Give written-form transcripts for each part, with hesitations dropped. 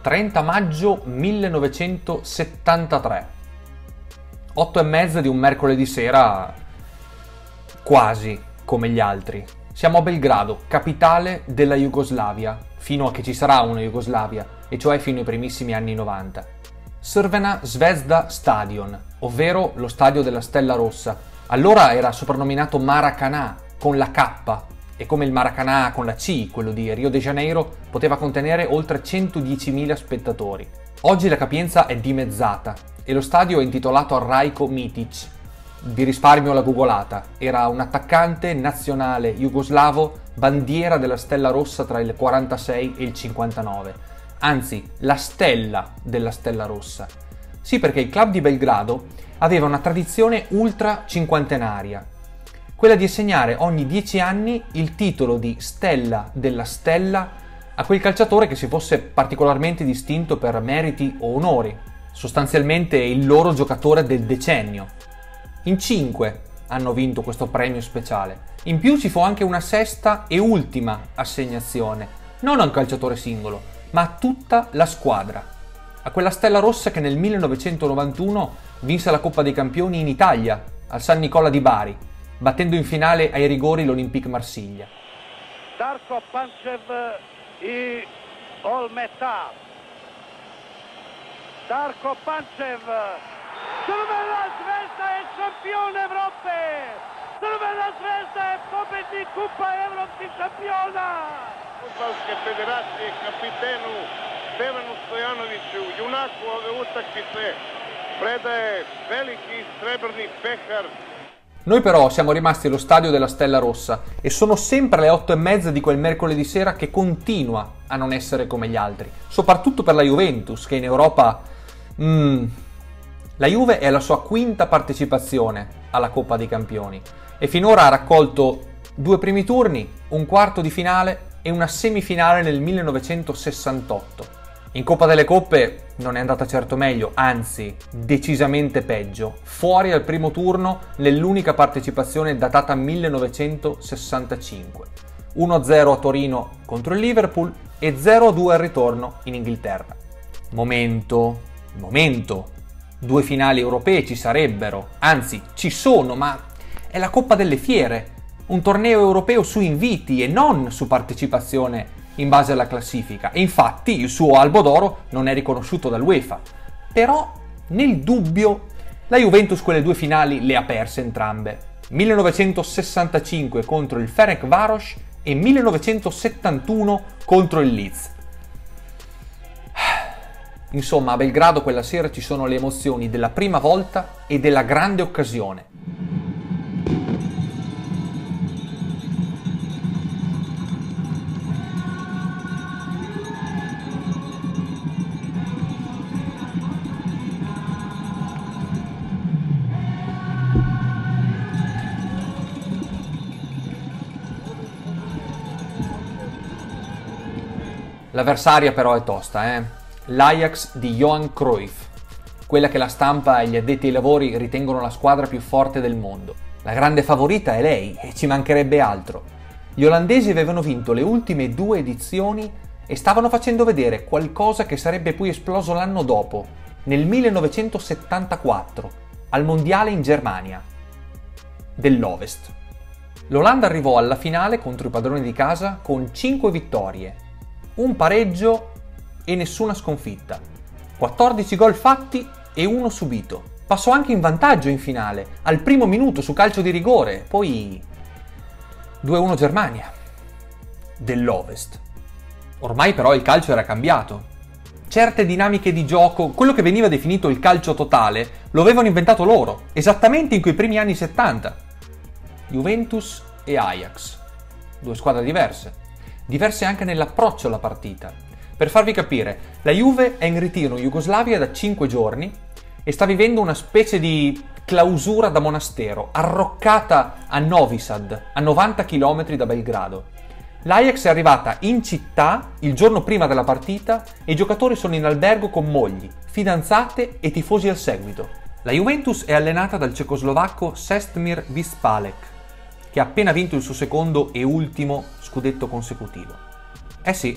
30 maggio 1973. 8:30 di un mercoledì sera, quasi come gli altri. Siamo a Belgrado, capitale della Jugoslavia, fino a che ci sarà una Jugoslavia, e cioè fino ai primissimi anni 90. Crvena Zvezda Stadion, ovvero lo stadio della Stella Rossa. Allora era soprannominato Maracanã, con la K, e come il Maracanã con la C, quello di Rio de Janeiro, poteva contenere oltre 110.000 spettatori. Oggi la capienza è dimezzata e lo stadio è intitolato a Rajko Mitic. Vi risparmio la googolata, era un attaccante nazionale jugoslavo, bandiera della Stella Rossa tra il 46 e il 59. Anzi, la stella della Stella Rossa. Sì, perché il club di Belgrado aveva una tradizione ultra cinquantenaria, quella di assegnare ogni 10 anni il titolo di Stella della Stella a quel calciatore che si fosse particolarmente distinto per meriti o onori, sostanzialmente il loro giocatore del decennio. In 5 hanno vinto questo premio speciale. In più ci fu anche una sesta e ultima assegnazione, non a un calciatore singolo, ma a tutta la squadra. A quella Stella Rossa che nel 1991 vinse la Coppa dei Campioni in Italia, al San Nicola di Bari, battendo in finale ai rigori l'Olympique Marsiglia. Darko Pančev i Olmeta. Darko Pančev. Crvena Zvezda je šampion Evrope! Crvena Zvezda je pobednik Kupa evropskih šampiona! Fudbalske federacije kapitenu Stevanu Stojanoviću, junaku ove utakmice, predaje veliki srebrni pehar. Noi però siamo rimasti allo stadio della Stella Rossa e sono sempre le 8:30 di quel mercoledì sera che continua a non essere come gli altri, soprattutto per la Juventus, che in Europa... La Juve è alla sua quinta partecipazione alla Coppa dei Campioni e finora ha raccolto 2 primi turni, un quarto di finale e una semifinale nel 1968. In Coppa delle Coppe non è andata certo meglio, anzi decisamente peggio, fuori al primo turno nell'unica partecipazione datata 1965. 1-0 a Torino contro il Liverpool e 0-2 al ritorno in Inghilterra. Momento. 2 finali europee ci sarebbero, anzi ci sono, ma è la Coppa delle Fiere, un torneo europeo su inviti e non su partecipazione in base alla classifica, e infatti il suo albo d'oro non è riconosciuto dall'UEFA. Però, nel dubbio, la Juventus quelle 2 finali le ha perse entrambe, 1965 contro il Ferencváros e 1971 contro il Leeds. Insomma, a Belgrado quella sera ci sono le emozioni della prima volta e della grande occasione. L'avversaria però è tosta, L'Ajax di Johan Cruyff, quella che la stampa e gli addetti ai lavori ritengono la squadra più forte del mondo. La grande favorita è lei, e ci mancherebbe altro. Gli olandesi avevano vinto le ultime 2 edizioni e stavano facendo vedere qualcosa che sarebbe poi esploso l'anno dopo, nel 1974, al Mondiale in Germania, dell'Ovest. L'Olanda arrivò alla finale contro i padroni di casa con 5 vittorie, un pareggio e nessuna sconfitta, 14 gol fatti e 1 subito. Passò anche in vantaggio in finale, al primo minuto su calcio di rigore, poi 2-1 Germania, dell'Ovest. Ormai però il calcio era cambiato. Certe dinamiche di gioco, quello che veniva definito il calcio totale, lo avevano inventato loro, esattamente in quei primi anni 70. Juventus e Ajax, 2 squadre diverse anche nell'approccio alla partita. Per farvi capire, la Juve è in ritiro in Jugoslavia da 5 giorni e sta vivendo una specie di clausura da monastero, arroccata a Novi Sad, a 90 km da Belgrado. L'Ajax è arrivata in città il giorno prima della partita e i giocatori sono in albergo con mogli, fidanzate e tifosi al seguito. La Juventus è allenata dal cecoslovacco Čestmir Vispalek, che ha appena vinto il suo secondo e ultimo scudetto consecutivo. Eh sì,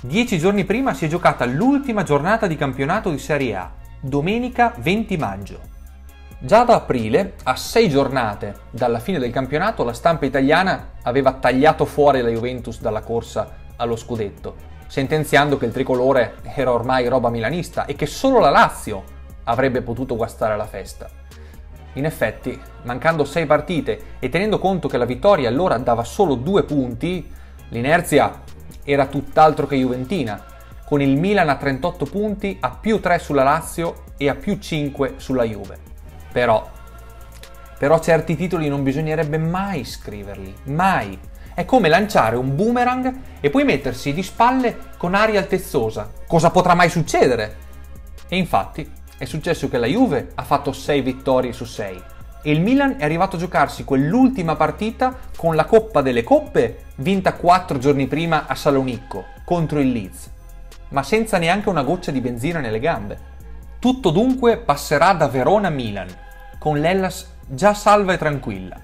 10 giorni prima si è giocata l'ultima giornata di campionato di Serie A, domenica 20 maggio. Già da aprile, a 6 giornate dalla fine del campionato, la stampa italiana aveva tagliato fuori la Juventus dalla corsa allo scudetto, sentenziando che il tricolore era ormai roba milanista e che solo la Lazio avrebbe potuto guastare la festa. In effetti, mancando 6 partite e tenendo conto che la vittoria allora dava solo 2 punti, l'inerzia era tutt'altro che juventina, con il Milan a 38 punti, a più 3 sulla Lazio e a più 5 sulla Juve. Però certi titoli non bisognerebbe mai scriverli, mai. È come lanciare un boomerang e poi mettersi di spalle con aria altezzosa. Cosa potrà mai succedere? E infatti è successo che la Juve ha fatto 6 vittorie su 6 e il Milan è arrivato a giocarsi quell'ultima partita con la Coppa delle Coppe vinta 4 giorni prima a Salonicco contro il Leeds, ma senza neanche una goccia di benzina nelle gambe. Tutto dunque passerà da Verona a Milan, con l'Hellas già salva e tranquilla.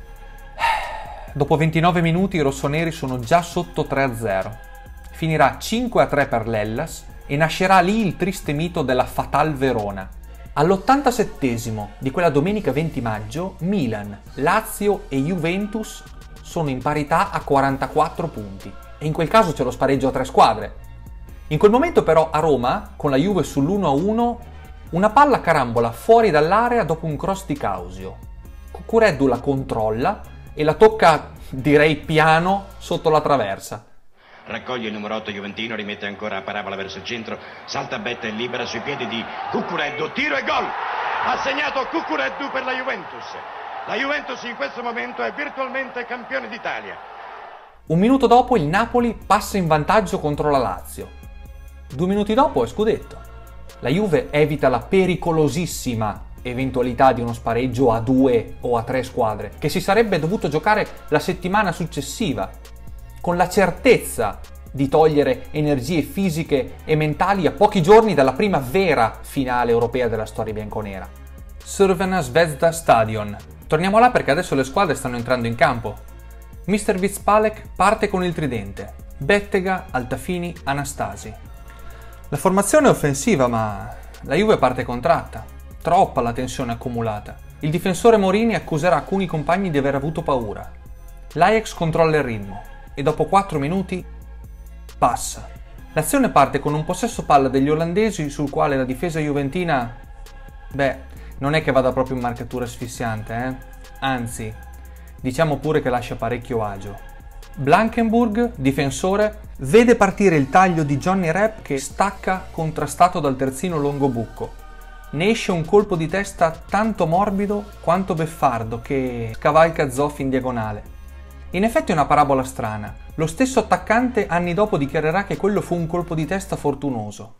Dopo 29 minuti i rossoneri sono già sotto 3-0. Finirà 5-3 per l'Hellas e nascerà lì il triste mito della Fatal Verona. All'87esimo di quella domenica 20 maggio, Milan, Lazio e Juventus sono in parità a 44 punti. E in quel caso c'è lo spareggio a 3 squadre. In quel momento però a Roma, con la Juve sull'1-1, una palla carambola fuori dall'area dopo un cross di Causio. Cucureddu la controlla e la tocca, direi piano, sotto la traversa. Raccoglie il numero 8 juventino, rimette ancora a parabola verso il centro, salta Betta e libera sui piedi di Cucureddu, tiro e gol! Ha segnato Cucureddu per la Juventus. La Juventus in questo momento è virtualmente campione d'Italia. Un minuto dopo il Napoli passa in vantaggio contro la Lazio. 2 minuti dopo è scudetto. La Juve evita la pericolosissima eventualità di uno spareggio a 2 o a 3 squadre, che si sarebbe dovuto giocare la settimana successiva, con la certezza di togliere energie fisiche e mentali a pochi giorni dalla prima vera finale europea della storia bianconera. Crvena Zvezda Stadion. Torniamo là perché adesso le squadre stanno entrando in campo. Mr. Vizpalek parte con il tridente: Bettega, Altafini, Anastasi. La formazione è offensiva, ma la Juve parte contratta. Troppa la tensione accumulata. Il difensore Morini accuserà alcuni compagni di aver avuto paura. L'Ajax controlla il ritmo e dopo 4 minuti passa. L'azione parte con un possesso palla degli olandesi sul quale la difesa juventina, non è che vada proprio in marcatura asfissiante, Anzi, diciamo pure che lascia parecchio agio. Blankenburg, difensore, vede partire il taglio di Johnny Rep che stacca contrastato dal terzino Longobucco. Ne esce un colpo di testa tanto morbido quanto beffardo che scavalca Zoff in diagonale. In effetti è una parabola strana. Lo stesso attaccante anni dopo dichiarerà che quello fu un colpo di testa fortunoso.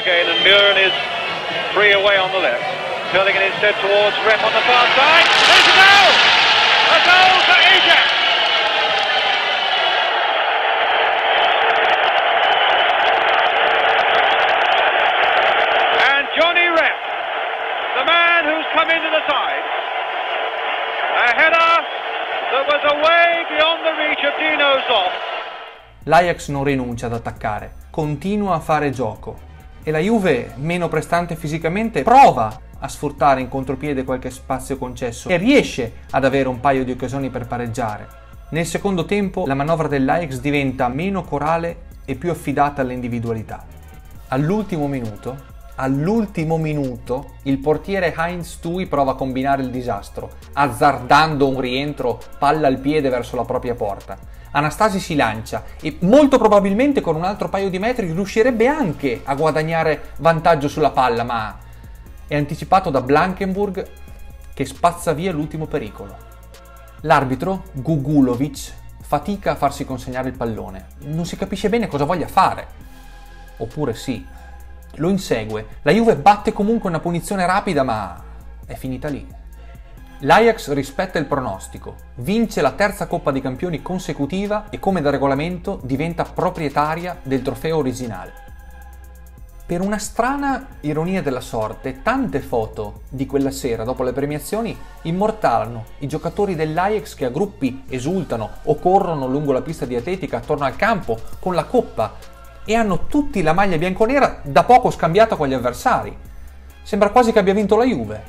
Johnny Rep, the man who's come into the side, a header that was away beyond the reach of Dino Zoff. L'Ajax non rinuncia ad attaccare, continua a fare gioco e la Juve, meno prestante fisicamente, prova a sfruttare in contropiede qualche spazio concesso e riesce ad avere un paio di occasioni per pareggiare. Nel secondo tempo la manovra dell'Ajax diventa meno corale e più affidata alle individualità. All'ultimo minuto, il portiere Heinz Stui prova a combinare il disastro, azzardando un rientro palla al piede verso la propria porta. Anastasi si lancia e molto probabilmente con un altro paio di metri riuscirebbe anche a guadagnare vantaggio sulla palla, ma è anticipato da Blankenburg che spazza via l'ultimo pericolo. L'arbitro, Gugulovic, fatica a farsi consegnare il pallone. Non si capisce bene cosa voglia fare. Oppure sì. Lo insegue, la Juve batte comunque una punizione rapida, ma è finita lì. L'Ajax rispetta il pronostico, vince la terza Coppa dei Campioni consecutiva e come da regolamento diventa proprietaria del trofeo originale. Per una strana ironia della sorte, tante foto di quella sera dopo le premiazioni immortalano i giocatori dell'Ajax che a gruppi esultano o corrono lungo la pista di atletica attorno al campo con la coppa e hanno tutti la maglia bianconera da poco scambiata con gli avversari. Sembra quasi che abbia vinto la Juve.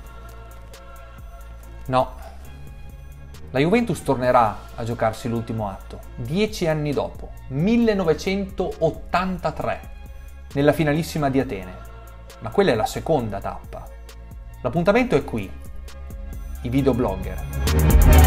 No, la Juventus tornerà a giocarsi l'ultimo atto 10 anni dopo, 1983, nella finalissima di Atene. Ma quella è la seconda tappa. L'appuntamento è qui, i videoblogger.